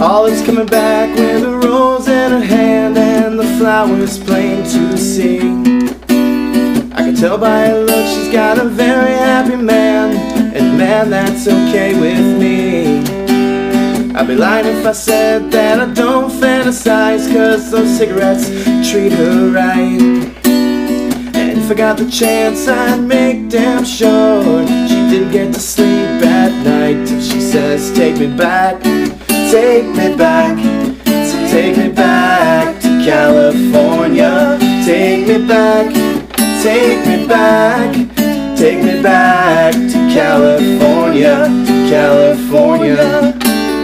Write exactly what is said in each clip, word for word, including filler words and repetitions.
Olive's coming back with a rose in her hand and the flowers plain to see. I can tell by her look she's got a very happy man, and man, that's okay with me. I'd be lying if I said that I don't fantasize, cause those cigarettes treat her right. And if I got the chance, I'd make damn sure she didn't get to sleep at night till she says, take me back, take me back, take me back to California. Take me back, take me back, take me back to California, to California,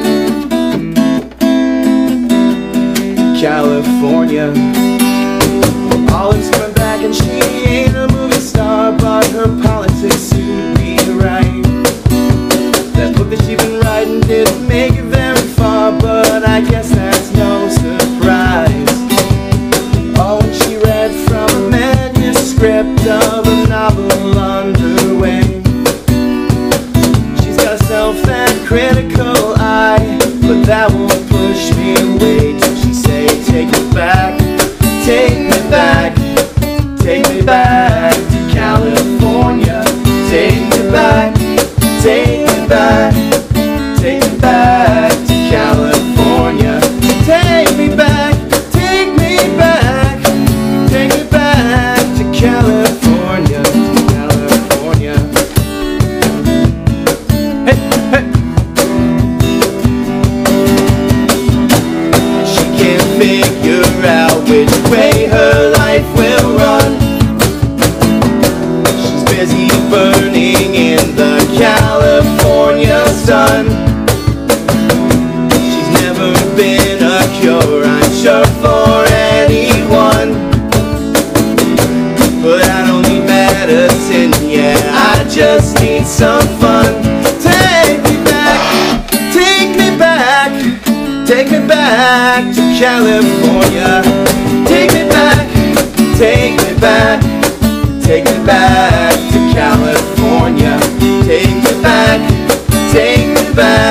California. Olive's coming back and she ain't a movie star, but her politics suit me right. That book that she's been writing didn't make it very far, but I guess that's no surprise. Oh, and she read from a manuscript of a novel underway. She's got herself that critical eye, but that won't push me away till she say, take me back, take me back, take me back to California. Take me back, take me back, take me back to California. Take me back, take me back, take me back to California, California. Hey, hey. She can't figure out which way her life will run. She's busy burning in the California sun. She's never been a cure, I'm sure, for anyone. But I don't need medicine, yeah, I just need some fun. Take me back, take me back, take me back to California. Take me back, take me back, take me back to California. Take me back, take me back.